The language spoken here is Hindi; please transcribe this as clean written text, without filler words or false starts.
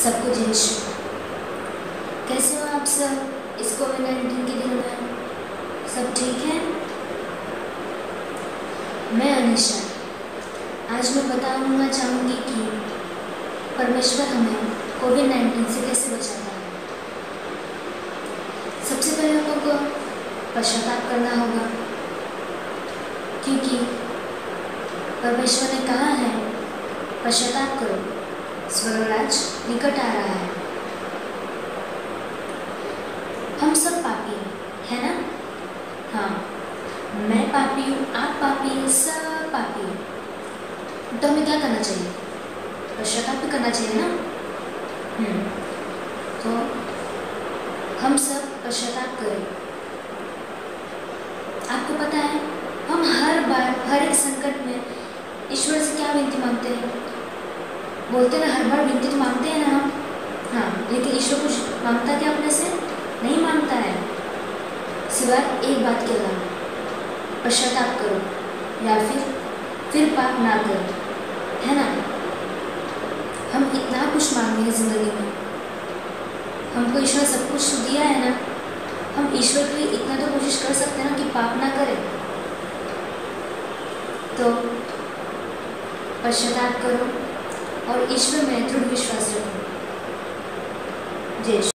सबको जय श्री। कैसे हो आप सब इस कोविड-19 के दिनों में? सब ठीक है? मैं अनिशा आज मैं बताऊंगा चाहूँगी कि परमेश्वर हमें कोविड-19 से कैसे बचाता है। सबसे पहले हम लोग को पश्चाताप करना होगा, क्योंकि परमेश्वर ने कहा है पश्चाताप करो, स्वर्गराज निकट आ रहा है। हम सब पापी है ना? हाँ, मैं पापी हूँ, आप पापी हैं, सब पापी हैं। तो हमें क्या करना चाहिए? पश्चाताप भी करना चाहिए ना। तो हम सब पश्चाताप करें। आपको पता है हम हर बार हर एक संकट में ईश्वर से क्या विनती मांगते हैं? बोलते हैं ना, हर बार विनती तो मांगते हैं ना हम। हाँ, लेकिन ईश्वर कुछ मांगता क्या अपने से? नहीं मांगता है, सिवाय एक बात के अलावा, पश्चाताप करो या फिर पाप ना करो, है ना। हम इतना कुछ मांगे हैं जिंदगी में, हमको ईश्वर सब कुछ दिया है ना, हम ईश्वर के लिए इतना तो कोशिश कर सकते हैं ना कि पाप ना करें। तो पश्चाताप करो और ईश्वर में दृढ़ विश्वास रखो। जय श्री।